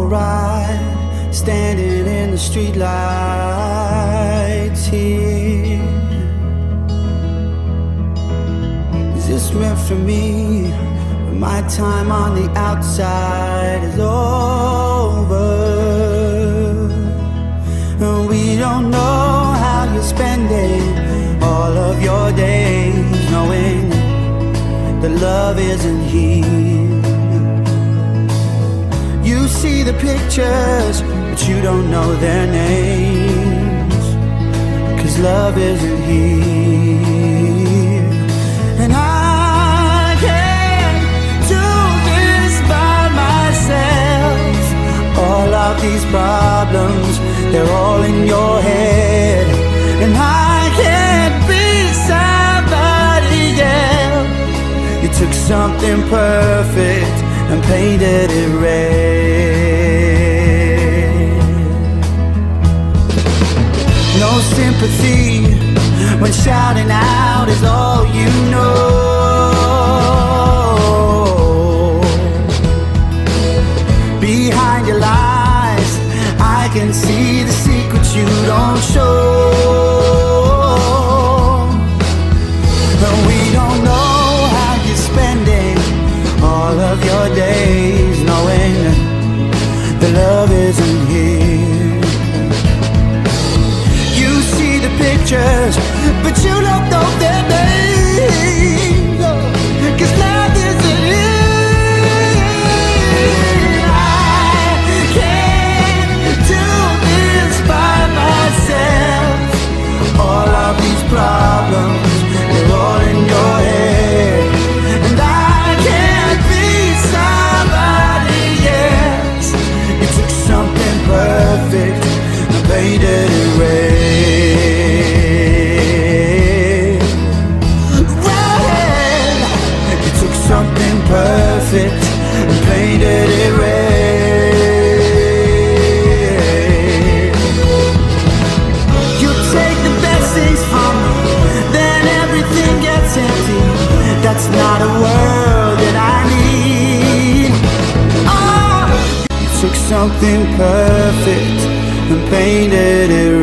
alright, standing in the streetlights here. Is this meant for me? But my time on the outside is over, and we don't know how you're spending all of your days, knowing that love isn't here. You see the pictures, but you don't know their names, 'cause love isn't here. And I can't do this by myself. All of these problems, they're all in your head. And I can't be somebody else. You took something perfect and painted it red. No sympathy when shouting out is all you know. Behind your lies, I can see the secrets you don't show. But we don't know how you're spending all of your days, knowing that love isn't here. You see the pictures, but you don't know their names, 'cause love isn't here. I can't do this by myself. All of these problems, they're all in your head. And I can't be somebody else. You took something perfect and painted it red. Red. You took something perfect and painted it red. You take the best things from me, then everything gets empty. That's not a world that I need. Oh, you took something perfect and painted it